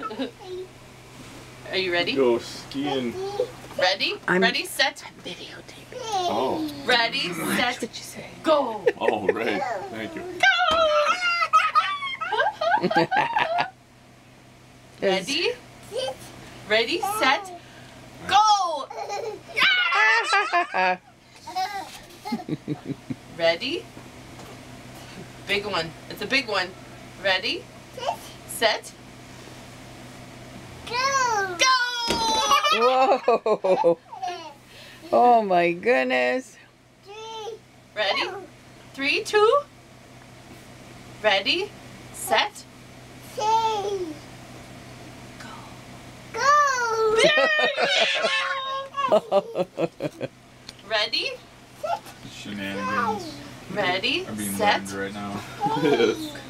Are you ready? Go skiing. Ready? Ready, set. Videotaping. Oh. Ready, What set, did you say? go. Oh, right. Thank you. Ready? Ready, set, go! Ready? Big one. It's a big one. Ready? Set, Go! go! Whoa! Oh my goodness! Ready? 3, 2. Ready? Set, Say. go. Go! Ready? Shenanigans Ready? are being Set, learned right now. go.